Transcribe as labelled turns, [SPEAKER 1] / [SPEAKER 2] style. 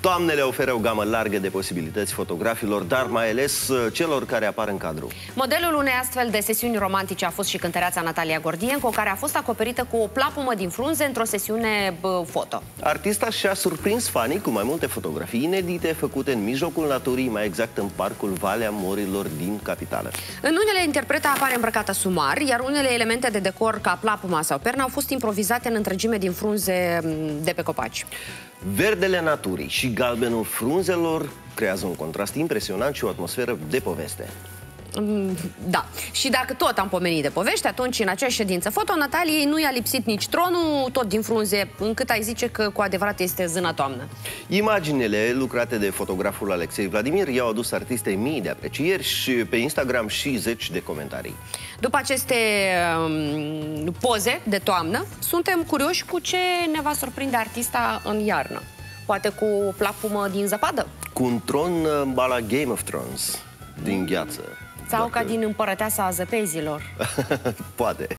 [SPEAKER 1] Toamnele oferă o gamă largă de posibilități fotografilor, dar mai ales celor care apar în cadru.
[SPEAKER 2] Modelul unei astfel de sesiuni romantice a fost și cântăreața Natalia Gordienco, care a fost acoperită cu o plapumă din frunze într-o sesiune foto.
[SPEAKER 1] Artista și-a surprins fanii cu mai multe fotografii inedite făcute în mijlocul naturii, mai exact în parcul Valea Morilor din capitală.
[SPEAKER 2] În unele, interpreta apare îmbrăcată sumar, iar unele elemente de decor, ca plapuma sau perna, au fost improvizate în întregime din frunze de pe copaci.
[SPEAKER 1] Verdele naturii și galbenul frunzelor creează un contrast impresionant și o atmosferă de poveste.
[SPEAKER 2] Da. Și dacă tot am pomenit de povești, atunci în acea ședință foto, Nataliei nu i-a lipsit nici tronul, tot din frunze, încât ai zice că cu adevărat este zână toamnă.
[SPEAKER 1] Imaginele lucrate de fotograful Alexei Vladimir i-au adus artistei mii de aprecieri și pe Instagram și zeci de comentarii.
[SPEAKER 2] După aceste poze de toamnă, suntem curioși cu ce ne va surprinde artista în iarnă. Poate cu o plapumă din zăpadă?
[SPEAKER 1] Cu un tron a la Game of Thrones, din gheață.
[SPEAKER 2] Sau ca din Împărăteasa a zăpezilor.
[SPEAKER 1] Poate.